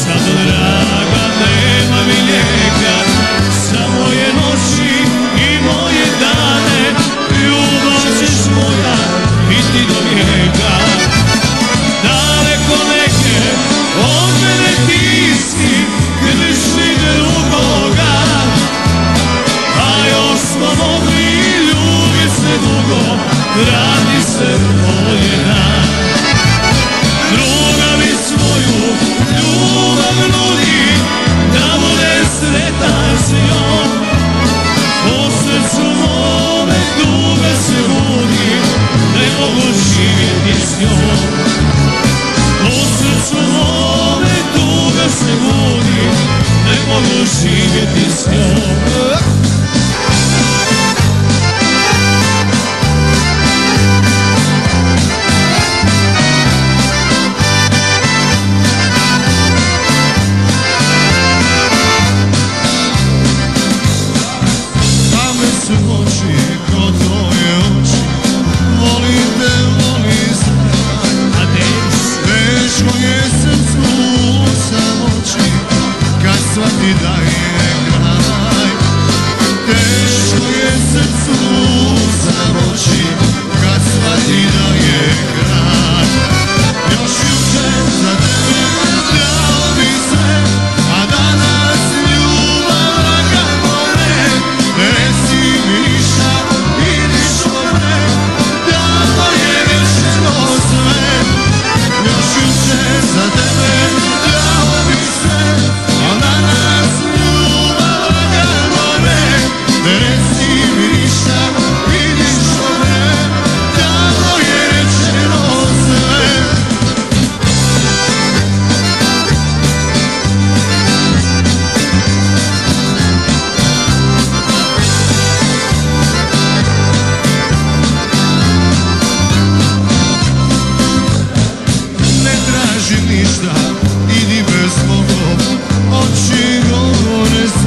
sad draga nema mi lijeka, za moje noći i moje dane, ljubav ćeš moja biti do vijeka. Daleko neke od mene ti si, krišni drugoga, a još smo mogli ljubit se dugo, vrati se voljena. Druga mi svoju ljubav nudi, da bude sretan s njom. U srcu mome tuga se budi, ne mogu živjeti s njom. U srcu mome tuga se budi, ne mogu živjeti s njom. Shvati da je kraj, teško je srcu zamoći, kad shvati da je kraj. Još jučer za tebe dao bi sve, a danas ljubav lagano ne. Reci mi ništa, vidiš me, dano je rečeno sve. Još jučer za tebe dao bi sve, a danas ljubav lagano ne. Reci mi ništa, vidiš me, dano je rečeno sve. Ne tražim ništa, idi bez mog, oči govore